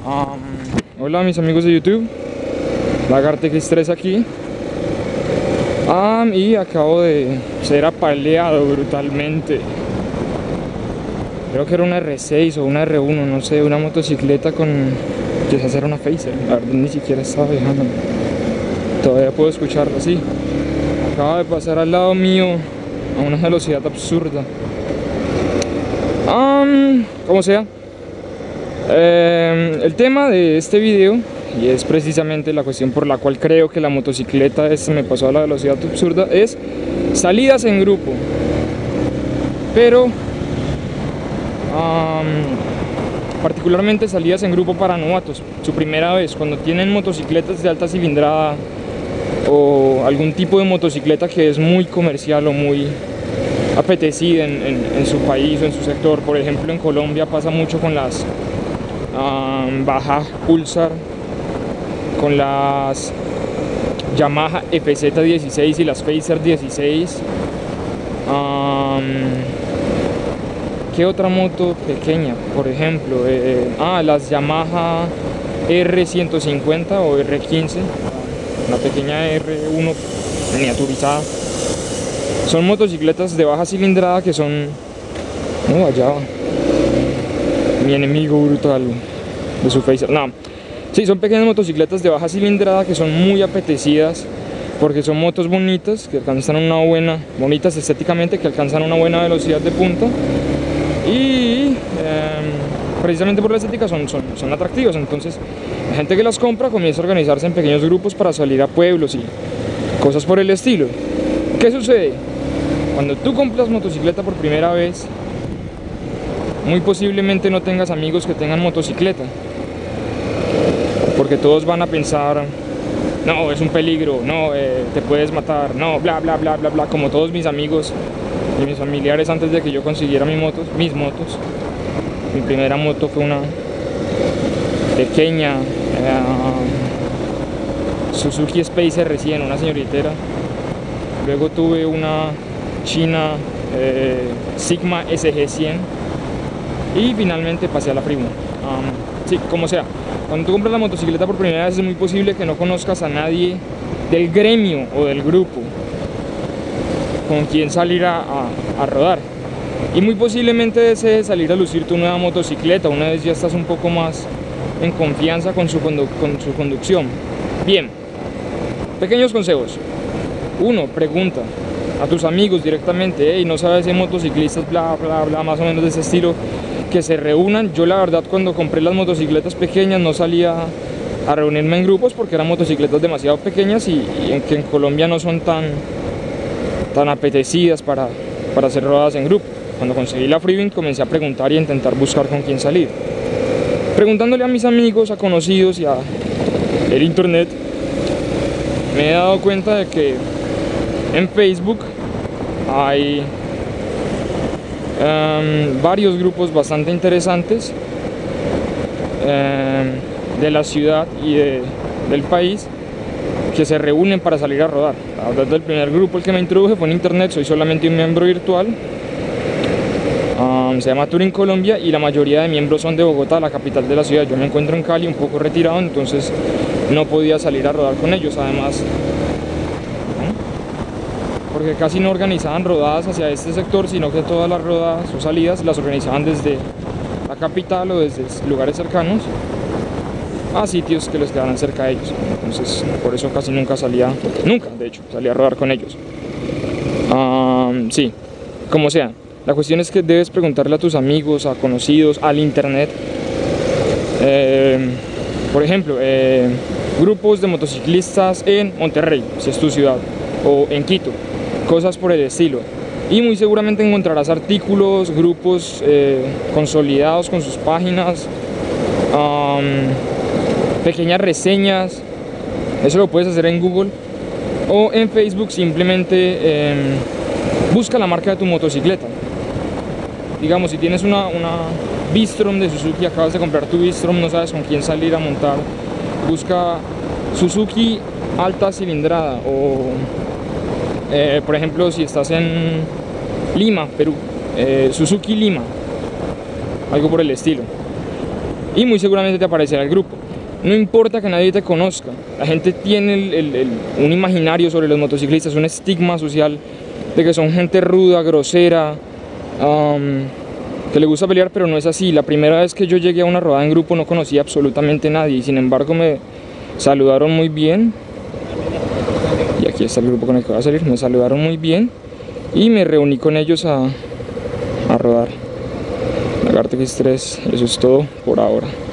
Hola mis amigos de YouTube, LagarteX3 aquí. Y acabo de ser apaleado brutalmente. Creo que era una R6 o una R1, no sé, una motocicleta con... quizás era una Phaser, la verdad ni siquiera estaba viajando. Todavía puedo escucharlo así. Acaba de pasar al lado mío a una velocidad absurda. Como sea, el tema de este video, y es precisamente la cuestión por la cual creo que la motocicleta me pasó a la velocidad absurda, es salidas en grupo. Pero particularmente salidas en grupo para novatos, su primera vez, cuando tienen motocicletas de alta cilindrada o algún tipo de motocicleta que es muy comercial o muy apetecida en su país o en su sector. Por ejemplo, en Colombia pasa mucho con las Baja Pulsar, con las Yamaha FZ16 y las Phaser 16. ¿Qué otra moto pequeña? Por ejemplo, las Yamaha R150 o R15, una pequeña R1 miniaturizada. Son motocicletas de baja cilindrada que son... No, allá va mi enemigo brutal de su Phaser. No, sí, son pequeñas motocicletas de baja cilindrada que son muy apetecidas porque son motos bonitas, que alcanzan bonitas estéticamente, que alcanzan una buena velocidad de punta. Y precisamente por la estética son atractivas. Entonces la gente que las compra comienza a organizarse en pequeños grupos para salir a pueblos y cosas por el estilo. ¿Qué sucede? Cuando tú compras motocicleta por primera vez, muy posiblemente no tengas amigos que tengan motocicleta, porque todos van a pensar: no, es un peligro, no, te puedes matar, no, bla bla bla bla bla, como todos mis amigos y mis familiares antes de que yo consiguiera mis motos. Mi primera moto fue una pequeña Suzuki Spacer recién, una señoritera. Luego tuve una China Sigma SG100 y finalmente pasé a la Freeway. Sí, como sea, cuando tú compras la motocicleta por primera vez es muy posible que no conozcas a nadie del gremio o del grupo con quien salir a rodar, y muy posiblemente desees salir a lucir tu nueva motocicleta una vez ya estás un poco más en confianza con su conducción. Bien, pequeños consejos. 1. Pregunta a tus amigos directamente: hey, no sabes si hay motociclistas bla bla bla, más o menos de ese estilo, que se reúnan. Yo la verdad, cuando compré las motocicletas pequeñas no salía a reunirme en grupos porque eran motocicletas demasiado pequeñas y que en Colombia no son tan apetecidas para hacer rodadas en grupo. Cuando conseguí la Freeway comencé a preguntar y a intentar buscar con quién salir. Preguntándole a mis amigos, a conocidos y a el internet, me he dado cuenta de que en Facebook hay varios grupos bastante interesantes de la ciudad y del país que se reúnen para salir a rodar. La verdad, el primer grupo el que me introduje fue en internet, soy solamente un miembro virtual. Se llama Touring Colombia y la mayoría de miembros son de Bogotá, la capital de la ciudad. Yo me encuentro en Cali, un poco retirado, entonces no podía salir a rodar con ellos. Además, porque casi no organizaban rodadas hacia este sector, sino que todas las rodadas o salidas las organizaban desde la capital o desde lugares cercanos a sitios que les quedaran cerca de ellos. Entonces por eso casi nunca salía a rodar con ellos. Sí, como sea, la cuestión es que debes preguntarle a tus amigos, a conocidos, al internet. Por ejemplo, grupos de motociclistas en Monterrey, si es tu ciudad, o en Quito, cosas por el estilo. Y muy seguramente encontrarás artículos, grupos consolidados con sus páginas, pequeñas reseñas. Eso lo puedes hacer en Google o en Facebook. Simplemente busca la marca de tu motocicleta. Digamos, si tienes una Bistrom de Suzuki, acabas de comprar tu Bistrom, no sabes con quién salir a montar, busca Suzuki alta cilindrada o por ejemplo, si estás en Lima, Perú, Suzuki Lima, algo por el estilo. y muy seguramente te aparecerá el grupo. No importa que nadie te conozca, la gente tiene un imaginario sobre los motociclistas, un estigma social de que son gente ruda, grosera, que le gusta pelear, pero no es así. La primera vez que yo llegué a una rodada en grupo no conocía absolutamente a nadie y sin embargo me saludaron muy bien. Y aquí está el grupo con el que voy a salir. Me saludaron muy bien y me reuní con ellos a rodar. Lagarto X3, eso es todo por ahora.